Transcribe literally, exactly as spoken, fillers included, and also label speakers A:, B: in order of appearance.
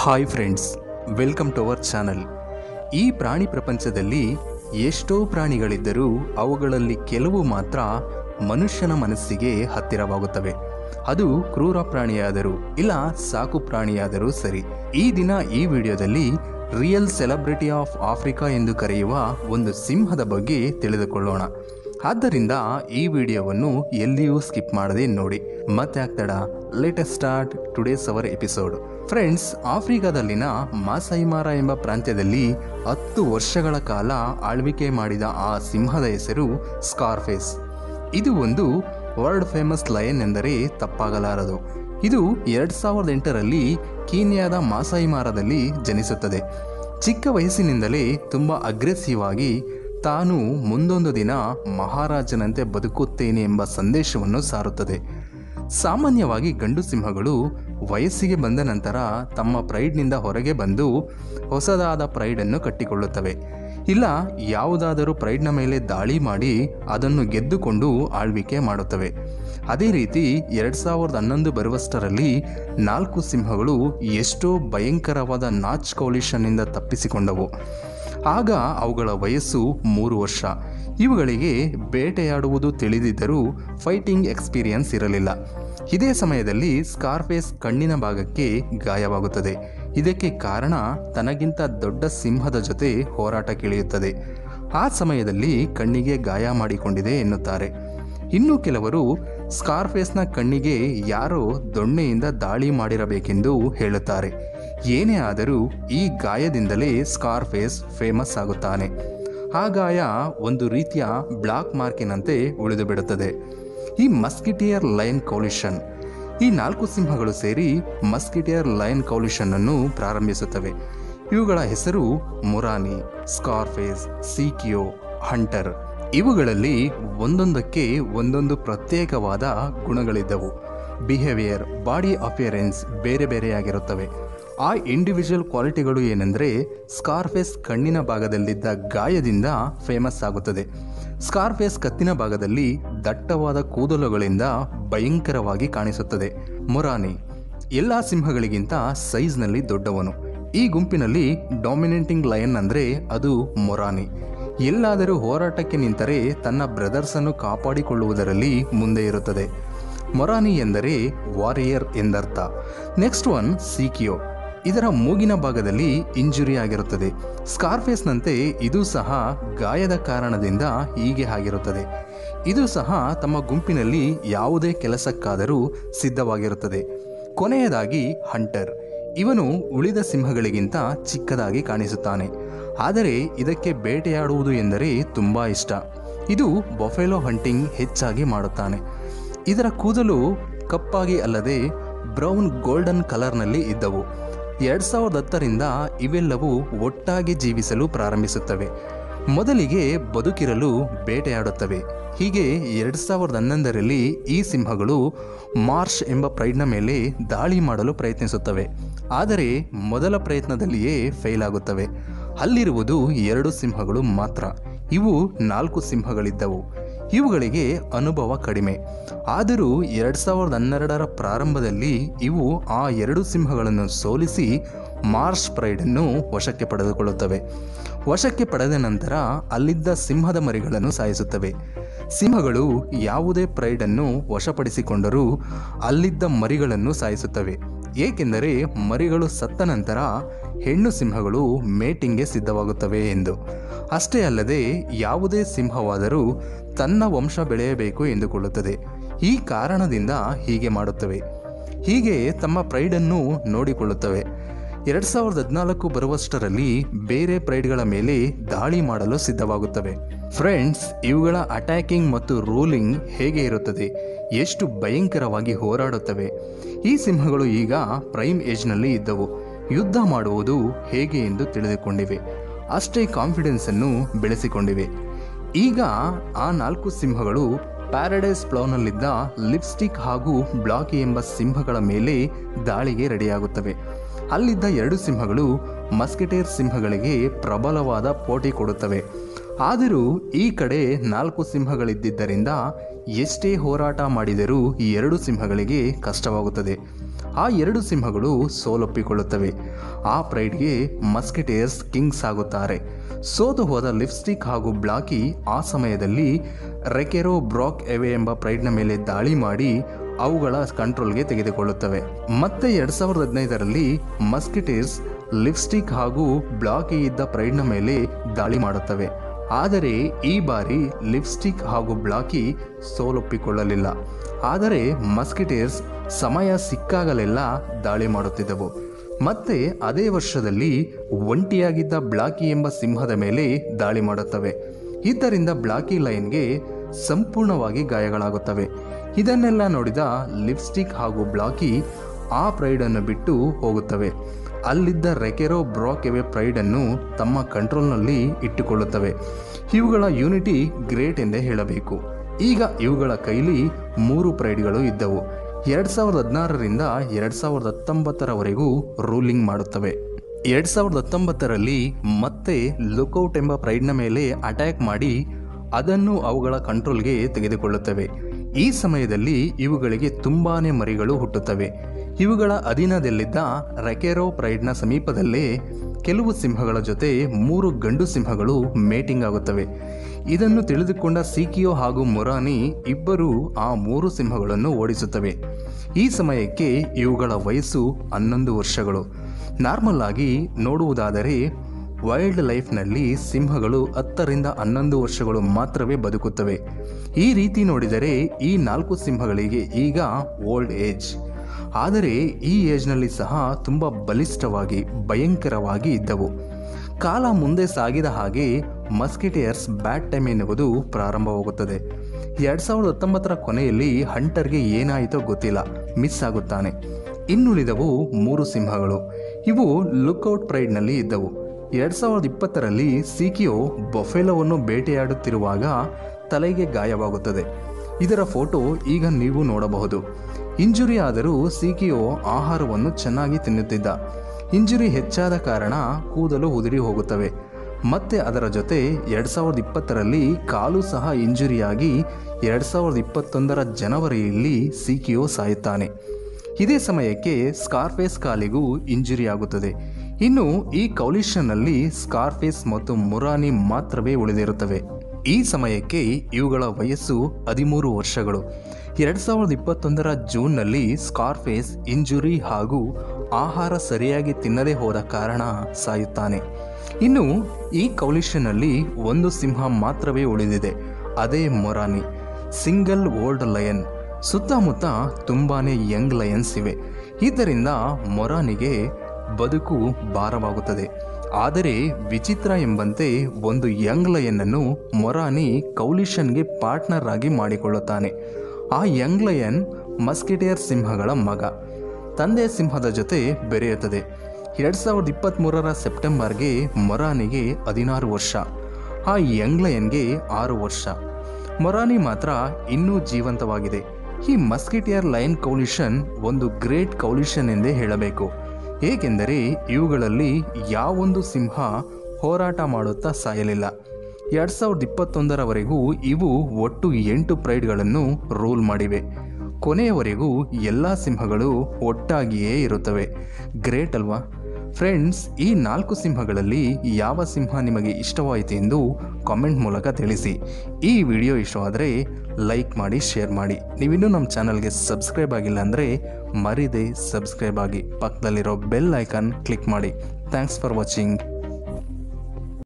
A: Hi friends, welcome to our channel. ಈ ಪ್ರಾಣಿ ಪ್ರಪಂಚದಲ್ಲಿ ಎಷ್ಟೋ ಪ್ರಾಣಿಗಳಿದ್ದರೂ ಅವುಗಳಲ್ಲಿ ಕೆಲವು ಮಾತ್ರ ಮನುಷ್ಯನ ಮನಸ್ಸಿಗೆ ಹತ್ತಿರವಾಗುತ್ತವೆ. ಅದು ಕ್ರೂರ ಪ್ರಾಣಿಯಾದರೂ ಇಲ್ಲ ಸಾಕು ಪ್ರಾಣಿಯಾದರೂ ಸರಿ. ಈ ದಿನ ಈ ವಿಡಿಯೋದಲ್ಲಿ ರಿಯಲ್ ಸೆಲೆಬ್ರಿಟಿ ಆಫ್ ಆಫ್ರಿಕಾ ಎಂದು ಕರೆಯುವ ಒಂದು ಸಿಂಹದ ಬಗ್ಗೆ ತಿಳಿದುಕೊಳ್ಳೋಣ. ಆದ್ದರಿಂದ ಈ ವಿಡಿಯೋವನ್ನು ಎಲ್ಲಿಯೂ ಸ್ಕಿಪ್ ಮಾಡದೆ ನೋಡಿ. ಮತ್ತೆ ಆಗ್ತಡ latest start today's our episode. Friends, ಆಫ್ರಿಕಾದಲ್ಲಿನ ಮಾಸೈ ಮಾರಾ ಎಂಬ ಪ್ರಾಂತ್ಯದಲ್ಲಿ ಹತ್ತು ವರ್ಷಗಳ ಕಾಲ ಆಳ್ವಿಕೆ ಮಾಡಿದ ಆ ಸಿಂಹದ ಹೆಸರು ಸ್ಕಾರ್ಫೇಸ್. ಇದು ಒಂದು ವರ್ಲ್ಡ್ ಫೇಮಸ್ ಲಯನ್ ಎಂದರೆ ತಪ್ಪಾಗಲಾರದು. ಇದು ಎರಡ್ ಸಾವಿರದ ಎಂಟರಲ್ಲಿ ಕೀನ್ಯಾದ ಮಾಸೈ ಮಾರಾದಲ್ಲಿ ಜನಿಸುತ್ತದೆ. ಚಿಕ್ಕ ವಯಸ್ಸಿನಿಂದಲೇ ತುಂಬ ಅಗ್ರೆಸಿವ್ ಆಗಿ ತಾನು ಮುಂದೊಂದು ದಿನ ಮಹಾರಾಜನಂತೆ ಬದುಕುತ್ತೇನೆ ಎಂಬ ಸಂದೇಶವನ್ನು ಸಾರುತ್ತದೆ. ಸಾಮಾನ್ಯವಾಗಿ ಗಂಡು ಸಿಂಹಗಳು ವಯಸ್ಸಿಗೆ ಬಂದ ನಂತರ ತಮ್ಮ ಪ್ರೈಡ್ನಿಂದ ಹೊರಗೆ ಬಂದು ಹೊಸದಾದ ಪ್ರೈಡನ್ನು ಕಟ್ಟಿಕೊಳ್ಳುತ್ತವೆ, ಇಲ್ಲ ಯಾವುದಾದರೂ ಪ್ರೈಡ್ನ ಮೇಲೆ ದಾಳಿ ಮಾಡಿ ಅದನ್ನು ಗೆದ್ದುಕೊಂಡು ಆಳ್ವಿಕೆ ಮಾಡುತ್ತವೆ. ಅದೇ ರೀತಿ ಎರಡು ಸಾವಿರದ ಹನ್ನೊಂದು ಬರುವಷ್ಟರಲ್ಲಿ ನಾಲ್ಕು ಸಿಂಹಗಳು ಎಷ್ಟೋ ಭಯಂಕರವಾದ ನಾಚ್ ಕೌಲಿಷನ್ನಿಂದ ತಪ್ಪಿಸಿಕೊಂಡವು. ಆಗ ಅವುಗಳ ವಯಸ್ಸು ಮೂರು ವರ್ಷ. ಇವುಗಳಿಗೆ ಬೇಟೆಯಾಡುವುದು ತಿಳಿದಿದ್ದರೂ ಫೈಟಿಂಗ್ ಎಕ್ಸ್ಪೀರಿಯನ್ಸ್ ಇರಲಿಲ್ಲ. ಇದೇ ಸಮಯದಲ್ಲಿ ಸ್ಕಾರ್ಫೇಸ್ ಕಣ್ಣಿನ ಭಾಗಕ್ಕೆ ಗಾಯವಾಗುತ್ತದೆ. ಇದಕ್ಕೆ ಕಾರಣ ತನಗಿಂತ ದೊಡ್ಡ ಸಿಂಹದ ಜೊತೆ ಹೋರಾಟಕ್ಕಿಳಿಯುತ್ತದೆ. ಆ ಸಮಯದಲ್ಲಿ ಕಣ್ಣಿಗೆ ಗಾಯ ಮಾಡಿಕೊಂಡಿದೆ ಎನ್ನುತ್ತಾರೆ. ಇನ್ನು ಕೆಲವರು ಸ್ಕಾರ್ಫೇಸ್ನ ಕಣ್ಣಿಗೆ ಯಾರೋ ದೊಣ್ಣೆಯಿಂದ ದಾಳಿ ಮಾಡಿರಬೇಕೆಂದು ಹೇಳುತ್ತಾರೆ. ಏನೇ ಆದರೂ ಈ ಗಾಯದಿಂದಲೇ ಸ್ಕಾರ್ಫೇಸ್ ಫೇಮಸ್ ಆಗುತ್ತಾನೆ. ಆ ಗಾಯ ಒಂದು ರೀತಿಯ ಬ್ಲಾಕ್ ಮಾರ್ಕಿನಂತೆ ಉಳಿದು ಬಿಡುತ್ತದೆ. ಈ ಮಸ್ಕಿಟಿಯರ್ ಲಯನ್ ಕೌಲಿಷನ್, ಈ ನಾಲ್ಕು ಸಿಂಹಗಳು ಸೇರಿ ಮಸ್ಕಿಟಿಯರ್ ಲಯನ್ ಕೌಲಿಷನ್ ಅನ್ನು ಪ್ರಾರಂಭಿಸುತ್ತವೆ. ಇವುಗಳ ಹೆಸರು ಮುರಾನಿ, ಸ್ಕಾರ್ಫೇಸ್, ಸೀಕಿಯೋ, ಹಂಟರ್. ಇವುಗಳಲ್ಲಿ ಒಂದೊಂದಕ್ಕೆ ಒಂದೊಂದು ಪ್ರತ್ಯೇಕವಾದ ಗುಣಗಳಿದ್ದವು. ಬಿಹೇವಿಯರ್, ಬಾಡಿ ಅಪಿಯರೆನ್ಸ್ ಬೇರೆ ಬೇರೆಯಾಗಿರುತ್ತವೆ. ಆ ಇಂಡಿವಿಜುವಲ್ ಕ್ವಾಲಿಟಿಗಳು ಏನೆಂದರೆ, ಸ್ಕಾರ್ಫೇಸ್ ಕಣ್ಣಿನ ಭಾಗದಲ್ಲಿದ್ದ ಗಾಯದಿಂದ ಫೇಮಸ್ ಆಗುತ್ತದೆ. ಸ್ಕಾರ್ಫೇಸ್ ಕತ್ತಿನ ಭಾಗದಲ್ಲಿ ದಟ್ಟವಾದ ಕೂದಲುಗಳಿಂದ ಭಯಂಕರವಾಗಿ ಕಾಣಿಸುತ್ತದೆ. ಮೊರಾನಿ ಎಲ್ಲ ಸಿಂಹಗಳಿಗಿಂತ ಸೈಜ್ನಲ್ಲಿ ದೊಡ್ಡವನು. ಈ ಗುಂಪಿನಲ್ಲಿ ಡಾಮಿನೇಟಿಂಗ್ ಲಯನ್ ಅಂದರೆ ಅದು ಮೊರಾನಿ. ಎಲ್ಲಾದರೂ ಹೋರಾಟಕ್ಕೆ ನಿಂತರೆ ತನ್ನ ಬ್ರದರ್ಸನ್ನು ಕಾಪಾಡಿಕೊಳ್ಳುವುದರಲ್ಲಿ ಮುಂದೆ ಇರುತ್ತದೆ. ಮೊರಾನಿ ಎಂದರೆ ವಾರಿಯರ್ ಎಂದರ್ಥ. ನೆಕ್ಸ್ಟ್ ಒನ್ ಸೀಕಿಯೋ. ಇದರ ಮೂಗಿನ ಭಾಗದಲ್ಲಿ ಇಂಜುರಿ ಆಗಿರುತ್ತದೆ. ಸ್ಕಾರ್ಫೇಸ್ನಂತೆ ಇದು ಸಹ ಗಾಯದ ಕಾರಣದಿಂದ ಹೀಗೆ ಆಗಿರುತ್ತದೆ. ಇದು ಸಹ ತಮ್ಮ ಗುಂಪಿನಲ್ಲಿ ಯಾವುದೇ ಕೆಲಸಕ್ಕಾದರೂ ಸಿದ್ಧವಾಗಿರುತ್ತದೆ. ಕೊನೆಯದಾಗಿ ಹಂಟರ್. ಇವನು ಉಳಿದ ಸಿಂಹಗಳಿಗಿಂತ ಚಿಕ್ಕದಾಗಿ ಕಾಣಿಸುತ್ತಾನೆ. ಆದರೆ ಇದಕ್ಕೆ ಬೇಟೆಯಾಡುವುದು ಎಂದರೆ ತುಂಬ ಇಷ್ಟ. ಇದು ಬಫೆಲೋ ಹಂಟಿಂಗ್ ಹೆಚ್ಚಾಗಿ ಮಾಡುತ್ತಾನೆ. ಇದರ ಕೂದಲು ಕಪ್ಪಾಗಿ ಅಲ್ಲದೆ ಬ್ರೌನ್ ಗೋಲ್ಡನ್ ಕಲರ್ನಲ್ಲಿ ಇದ್ದವು. ಎರಡು ಸಾವಿರದ ಹತ್ತರಿಂದ ಇವೆಲ್ಲವೂ ಒಟ್ಟಾಗಿ ಜೀವಿಸಲು ಪ್ರಾರಂಭಿಸುತ್ತವೆ. ಮೊದಲಿಗೆ ಬದುಕಿರಲು ಬೇಟೆಯಾಡುತ್ತವೆ. ಹೀಗೆ ಎರಡು ಸಾವಿರದ ಹನ್ನೊಂದರಲ್ಲಿ ಈ ಸಿಂಹಗಳು ಮಾರ್ಷ್ ಎಂಬ ಪ್ರೈಡ್ನ ಮೇಲೆ ದಾಳಿ ಮಾಡಲು ಪ್ರಯತ್ನಿಸುತ್ತವೆ. ಆದರೆ ಮೊದಲ ಪ್ರಯತ್ನದಲ್ಲಿಯೇ ಫೇಲ್ ಆಗುತ್ತವೆ. ಅಲ್ಲಿರುವುದು ಎರಡು ಸಿಂಹಗಳು ಮಾತ್ರ. ಇವು ನಾಲ್ಕು ಸಿಂಹಗಳಿದ್ದವು. ಇವುಗಳಿಗೆ ಅನುಭವ ಕಡಿಮೆ. ಆದರೂ ಎರಡು ಸಾವಿರದ ಹನ್ನೆರಡರ ಪ್ರಾರಂಭದಲ್ಲಿ ಇವು ಆ ಎರಡು ಸಿಂಹಗಳನ್ನು ಸೋಲಿಸಿ ಮಾರ್ಷ್ ಪ್ರೈಡನ್ನು ವಶಕ್ಕೆ ಪಡೆದುಕೊಳ್ಳುತ್ತವೆ. ವಶಕ್ಕೆ ಪಡೆದ ನಂತರ ಅಲ್ಲಿದ್ದ ಸಿಂಹದ ಮರಿಗಳನ್ನು ಸಾಯಿಸುತ್ತವೆ. ಸಿಂಹಗಳು ಯಾವುದೇ ಪ್ರೈಡನ್ನು ವಶಪಡಿಸಿಕೊಂಡರೂ ಅಲ್ಲಿದ್ದ ಮರಿಗಳನ್ನು ಸಾಯಿಸುತ್ತವೆ. ಏಕೆಂದರೆ ಮರಿಗಳು ಸತ್ತ ನಂತರ ಹೆಣ್ಣು ಸಿಂಹಗಳು ಮೇಟಿಂಗ್ಗೆ ಸಿದ್ಧವಾಗುತ್ತವೆ ಎಂದು. ಅಷ್ಟೇ ಅಲ್ಲದೆ ಯಾವುದೇ ಸಿಂಹವಾದರೂ ತನ್ನ ವಂಶ ಬೆಳೆಯಬೇಕು ಎಂದುಕೊಳ್ಳುತ್ತದೆ. ಈ ಕಾರಣದಿಂದ ಹೀಗೆ ಮಾಡುತ್ತವೆ. ಹೀಗೆ ತಮ್ಮ ಪ್ರೈಡನ್ನು ನೋಡಿಕೊಳ್ಳುತ್ತವೆ. ಎರಡು ಸಾವಿರದ ಹದಿನಾಲ್ಕು ಬರುವಷ್ಟರಲ್ಲಿ ಬೇರೆ ಪ್ರೈಡ್ಗಳ ಮೇಲೆ ದಾಳಿ ಮಾಡಲು ಸಿದ್ಧವಾಗುತ್ತವೆ. ಫ್ರೆಂಡ್ಸ್, ಇವುಗಳ ಅಟ್ಯಾಕಿಂಗ್ ಮತ್ತು ರೂಲಿಂಗ್ ಹೇಗೆ ಇರುತ್ತದೆ, ಎಷ್ಟು ಭಯಂಕರವಾಗಿ ಹೋರಾಡುತ್ತವೆ. ಈ ಸಿಂಹಗಳು ಈಗ ಪ್ರೈಮ್ ಏಜ್ನಲ್ಲಿ ಇದ್ದವು. ಯುದ್ಧ ಮಾಡುವುದು ಹೇಗೆ ಎಂದು ತಿಳಿದುಕೊಂಡಿವೆ. ಅಷ್ಟೇ ಕಾನ್ಫಿಡೆನ್ಸನ್ನು ಬೆಳೆಸಿಕೊಂಡಿವೆ. ಈಗ ಆ ನಾಲ್ಕು ಸಿಂಹಗಳು ಪ್ಯಾರಡೈಸ್ ಪ್ಲೌನಲ್ಲಿದ್ದ ಲಿಪ್ಸ್ಟಿಕ್ ಹಾಗೂ ಬ್ಲಾಕಿ ಎಂಬ ಸಿಂಹಗಳ ಮೇಲೆ ದಾಳಿಗೆ ರೆಡಿಯಾಗುತ್ತವೆ. ಅಲ್ಲಿದ್ದ ಎರಡು ಸಿಂಹಗಳು ಮಸ್ಕಿಟೇರ್ ಸಿಂಹಗಳಿಗೆ ಪ್ರಬಲವಾದ ಪೋಟಿ ಕೊಡುತ್ತವೆ. ಆದರೂ ಈ ಕಡೆ ನಾಲ್ಕು ಸಿಂಹಗಳಿದ್ದಿದ್ದರಿಂದ ಎಷ್ಟೇ ಹೋರಾಟ ಮಾಡಿದರೂ ಈ ಎರಡು ಸಿಂಹಗಳಿಗೆ ಕಷ್ಟವಾಗುತ್ತದೆ. ಆ ಎರಡು ಸಿಂಹಗಳು ಸೋಲೊಪ್ಪಿಕೊಳ್ಳುತ್ತವೆ. ಆ ಪ್ರೈಡ್ಗೆ ಮಸ್ಕಿಟೇರ್ಸ್ ಕಿಂಗ್ಸ್ ಆಗುತ್ತಾರೆ. ಸೋತು ಹೋದ ಲಿಪ್ಸ್ಟಿಕ್ ಹಾಗೂ ಬ್ಲಾಕಿ ಆ ಸಮಯದಲ್ಲಿ ರೆಕೆರೋ ಬ್ರಾಕ್ ಎವೆ ಎಂಬ ಪ್ರೈಡ್ನ ಮೇಲೆ ದಾಳಿ ಮಾಡಿ ಅವುಗಳ ಕಂಟ್ರೋಲ್ಗೆ ತೆಗೆದುಕೊಳ್ಳುತ್ತವೆ. ಮತ್ತೆ ಎರಡ್ ಸಾವಿರದ ಹದಿನೈದರಲ್ಲಿ ಮಸ್ಕಿಟೇರ್ಸ್ ಲಿಪ್ಸ್ಟಿಕ್ ಹಾಗೂ ಬ್ಲಾಕಿ ಇದ್ದ ಪ್ರೈಡ್ನ ಮೇಲೆ ದಾಳಿ ಮಾಡುತ್ತವೆ. ಆದರೆ ಈ ಬಾರಿ ಲಿಪ್ಸ್ಟಿಕ್ ಹಾಗೂ ಬ್ಲಾಕಿ ಸೋಲೊಪ್ಪಿಕೊಳ್ಳಲಿಲ್ಲ. ಆದರೆ ಮಸ್ಕಿಟೇರ್ಸ್ ಸಮಯ ಸಿಕ್ಕಾಗಲೆಲ್ಲ ದಾಳಿ ಮಾಡುತ್ತಿದ್ದವು. ಮತ್ತೆ ಅದೇ ವರ್ಷದಲ್ಲಿ ಒಂಟಿಯಾಗಿದ್ದ ಬ್ಲಾಕಿ ಎಂಬ ಸಿಂಹದ ಮೇಲೆ ದಾಳಿ ಮಾಡುತ್ತವೆ. ಇದರಿಂದ ಬ್ಲಾಕಿ ಲೈನ್ಗೆ ಸಂಪೂರ್ಣವಾಗಿ ಗಾಯಗಳಾಗುತ್ತವೆ. ಇದನ್ನೆಲ್ಲ ನೋಡಿದ ಲಿಪ್ಸ್ಟಿಕ್ ಹಾಗೂ ಬ್ಲಾಕಿ ಆ ಪ್ರೈಡನ್ನು ಬಿಟ್ಟು ಹೋಗುತ್ತವೆ. ಅಲ್ಲಿದ್ದ ರೆಕೆರೋ ಬ್ರಾಕ್ ಎವೆ ಪ್ರೈಡನ್ನು ತಮ್ಮ ಕಂಟ್ರೋಲ್ನಲ್ಲಿ ಇಟ್ಟುಕೊಳ್ಳುತ್ತವೆ. ಇವುಗಳ ಯೂನಿಟಿ ಗ್ರೇಟ್ ಎಂದೇ ಹೇಳಬೇಕು. ಈಗ ಇವುಗಳ ಕೈಲಿ ಮೂರು ಪ್ರೈಡ್ಗಳು ಇದ್ದವು. ಎರಡ್ ಸಾವಿರದ ಹದಿನಾರರಿಂದ ಎರಡ್ ಸಾವಿರದ ಹತ್ತೊಂಬತ್ತರವರೆಗೂ ರೂಲಿಂಗ್ ಮಾಡುತ್ತವೆ. ಎರಡ್ ಸಾವಿರದ ಹತ್ತೊಂಬತ್ತರಲ್ಲಿ ಮತ್ತೆ ಲುಕ್ಔಟ್ ಎಂಬ ಪ್ರೈಡ್ನ ಮೇಲೆ ಅಟ್ಯಾಕ್ ಮಾಡಿ ಅದನ್ನು ಅವುಗಳ ಕಂಟ್ರೋಲ್ಗೆ ತೆಗೆದುಕೊಳ್ಳುತ್ತವೆ. ಈ ಸಮಯದಲ್ಲಿ ಇವುಗಳಿಗೆ ತುಂಬಾನೇ ಮರಿಗಳು ಹುಟ್ಟುತ್ತವೆ. ಇವುಗಳ ಅಧೀನದಲ್ಲಿದ್ದ ರೆಕೆರೋ ಪ್ರೈಡ್ನ ಸಮೀಪದಲ್ಲೇ ಕೆಲವು ಸಿಂಹಗಳ ಜೊತೆ ಮೂರು ಗಂಡು ಸಿಂಹಗಳು ಮೇಟಿಂಗ್ ಆಗುತ್ತವೆ. ಇದನ್ನು ತಿಳಿದುಕೊಂಡ ಸಿಕಿಯೋ ಹಾಗೂ ಮೊರಾನಿ ಇಬ್ಬರು ಆ ಮೂರು ಸಿಂಹಗಳನ್ನು ಓಡಿಸುತ್ತವೆ. ಈ ಸಮಯಕ್ಕೆ ಇವುಗಳ ವಯಸ್ಸು ಹನ್ನೊಂದು ವರ್ಷಗಳು. ನಾರ್ಮಲ್ ಆಗಿ ನೋಡುವುದಾದರೆ ವೈಲ್ಡ್ ಲೈಫ್ನಲ್ಲಿ ಸಿಂಹಗಳು ಹತ್ತರಿಂದ ಹನ್ನೊಂದು ವರ್ಷಗಳು ಮಾತ್ರವೇ ಬದುಕುತ್ತವೆ. ಈ ರೀತಿ ನೋಡಿದರೆ ಈ ನಾಲ್ಕು ಸಿಂಹಗಳಿಗೆ ಈಗ ಓಲ್ಡ್ ಏಜ್. ಆದರೆ ಈ ಏಜ್ನಲ್ಲಿ ಸಹ ತುಂಬ ಬಲಿಷ್ಠವಾಗಿ ಭಯಂಕರವಾಗಿ ಇದ್ದವು. ಕಾಲ ಮುಂದೆ ಸಾಗಿದ ಹಾಗೆ ಮಸ್ಕಿಟೇರ್ಸ್ ಬ್ಯಾಡ್ ಟೈಮ್ ಎನ್ನುವುದು ಪ್ರಾರಂಭವಾಗುತ್ತದೆ. ಎರಡ್ ಸಾವಿರದ ಹತ್ತೊಂಬತ್ತರ ಕೊನೆಯಲ್ಲಿ ಹಂಟರ್ಗೆ ಏನಾಯಿತೋ ಗೊತ್ತಿಲ್ಲ, ಮಿಸ್ ಆಗುತ್ತಾನೆ. ಇನ್ನುಳಿದವು ಮೂರು ಸಿಂಹಗಳು. ಇವು ಲುಕ್ಔಟ್ ಪ್ರೈಡ್ನಲ್ಲಿ ಇದ್ದವು. ಎರಡ್ ಸಾವಿರದ ಇಪ್ಪತ್ತರಲ್ಲಿ ಸಿಕಿಯೋ ಬಫೆಲೋವನ್ನು ಬೇಟೆಯಾಡುತ್ತಿರುವಾಗ ತಲೆಗೆ ಗಾಯವಾಗುತ್ತದೆ. ಇದರ ಫೋಟೋ ಈಗ ನೀವು ನೋಡಬಹುದು. ಇಂಜುರಿ ಆದರೂ ಸಿಕಿಯೋ ಆಹಾರವನ್ನು ಚೆನ್ನಾಗಿ ತಿನ್ನುತ್ತಿದ್ದ. ಇಂಜುರಿ ಹೆಚ್ಚಾದ ಕಾರಣ ಕೂದಲು ಉದುರಿ ಹೋಗುತ್ತವೆ. ಮತ್ತೆ ಅದರ ಜೊತೆ ಎರಡ್ ಸಾವಿರದ ಇಪ್ಪತ್ತರಲ್ಲಿ ಕಾಲು ಸಹ ಇಂಜುರಿಯಾಗಿ ಎರಡ್ ಸಾವಿರದ ಇಪ್ಪತ್ತೊಂದರ ಜನವರಿಯಲ್ಲಿ ಸಿಕಿಯೋ ಸಾಯುತ್ತಾನೆ. ಇದೇ ಸಮಯಕ್ಕೆ ಸ್ಕಾರ್ಫೇಸ್ ಕಾಲಿಗೂ ಇಂಜುರಿ ಆಗುತ್ತದೆ. ಇನ್ನು ಈ ಕೌಲಿಷನ್ನಲ್ಲಿ ಸ್ಕಾರ್ಫೇಸ್ ಮತ್ತು ಮೊರಾನಿ ಮಾತ್ರವೇ ಉಳಿದಿರುತ್ತವೆ. ಈ ಸಮಯಕ್ಕೆ ಇವುಗಳ ವಯಸ್ಸು ಹದಿಮೂರು ವರ್ಷಗಳು. ಎರಡ್ ಸಾವಿರದ ಇಪ್ಪತ್ತೊಂದರ ಜೂನ್ನಲ್ಲಿ ಸ್ಕಾರ್ಫೇಸ್ ಇಂಜುರಿ ಹಾಗೂ ಆಹಾರ ಸರಿಯಾಗಿ ತಿನ್ನದೇ ಹೋದ ಕಾರಣ ಸಾಯುತ್ತಾನೆ. ಇನ್ನು ಈ ಕೌಲಿಷನ್ನಲ್ಲಿ ಒಂದು ಸಿಂಹ ಮಾತ್ರವೇ ಉಳಿದಿದೆ, ಅದೇ ಮೊರಾನಿ, ಸಿಂಗಲ್ ಓಲ್ಡ್ ಲಯನ್. ಸುತ್ತಮುತ್ತ ತುಂಬಾನೇ ಯಂಗ್ ಲಯನ್ಸ್ ಇವೆ. ಇದರಿಂದ ಮೊರಾನಿಗೆ ಬದುಕು ಭಾರವಾಗುತ್ತದೆ. ಆದರೆ ವಿಚಿತ್ರ ಎಂಬಂತೆ ಒಂದು ಯಂಗ್ ಲಯನ್ನನ್ನು ಮೊರಾನಿ ಕೌಲಿಷನ್ಗೆ ಪಾರ್ಟ್ನರ್ ಆಗಿ ಮಾಡಿಕೊಳ್ಳುತ್ತಾನೆ. ಆ ಯಂಗ್ ಲಯನ್ ಮಸ್ಕಿಟೇರ್ ಸಿಂಹಗಳ ಮಗ. ತಂದೆ ಸಿಂಹದ ಜೊತೆ ಬೆರೆಯುತ್ತದೆ. ಎರಡ್ ಸಾವಿರದ ಇಪ್ಪತ್ತ್ಮೂರರ ಸೆಪ್ಟೆಂಬರ್ಗೆ ಮೊರಾನಿಗೆ ಹದಿನಾರು ವರ್ಷ, ಆ ಯಂಗ್ ಲಯನ್ಗೆ ಆರು ವರ್ಷ. ಮೊರಾನಿ ಮಾತ್ರ ಇನ್ನೂ ಜೀವಂತವಾಗಿದೆ. ಈ ಮಸ್ಕಿಟಿಯರ್ ಲಯನ್ ಕೌಲಿಷನ್ ಒಂದು ಗ್ರೇಟ್ ಕೌಲಿಷನ್ ಎಂದೇ ಹೇಳಬೇಕು. ಏಕೆಂದರೆ ಇವುಗಳಲ್ಲಿ ಯಾವೊಂದು ಸಿಂಹ ಹೋರಾಟ ಮಾಡುತ್ತಾ ಸಾಯಲಿಲ್ಲ. ಎರಡು ಸಾವಿರದ ಇಪ್ಪತ್ತೊಂದರವರೆಗೂ ಇವು ಒಟ್ಟು ಎಂಟು ಪ್ರೈಡ್ಗಳನ್ನು ರೂಲ್ ಮಾಡಿವೆ. ಕೊನೆಯವರೆಗೂ ಎಲ್ಲ ಸಿಂಹಗಳು ಒಟ್ಟಾಗಿಯೇ ಇರುತ್ತವೆ. ಗ್ರೇಟ್ ಅಲ್ವಾ ಫ್ರೆಂಡ್ಸ್? ಈ ನಾಲ್ಕು ಸಿಂಹಗಳಲ್ಲಿ ಯಾವ ಸಿಂಹ ನಿಮಗೆ ಇಷ್ಟವಾಯಿತು ಎಂದು ಕಾಮೆಂಟ್ ಮೂಲಕ ತಿಳಿಸಿ. ಈ ವಿಡಿಯೋ ಇಷ್ಟವಾದರೆ ಲೈಕ್ ಮಾಡಿ, ಶೇರ್ ಮಾಡಿ. ನೀವಿನ್ನೂ ನಮ್ಮ ಚಾನಲ್ಗೆ ಸಬ್ಸ್ಕ್ರೈಬ್ ಆಗಿಲ್ಲ ಅಂದರೆ ಮರಿದೇ ಸಬ್ಸ್ಕ್ರೈಬ್ ಆಗಿ, ಪಕ್ಕದಲ್ಲಿರೋ ಬೆಲ್ ಐಕಾನ್ ಕ್ಲಿಕ್ ಮಾಡಿ. Thanks for watching.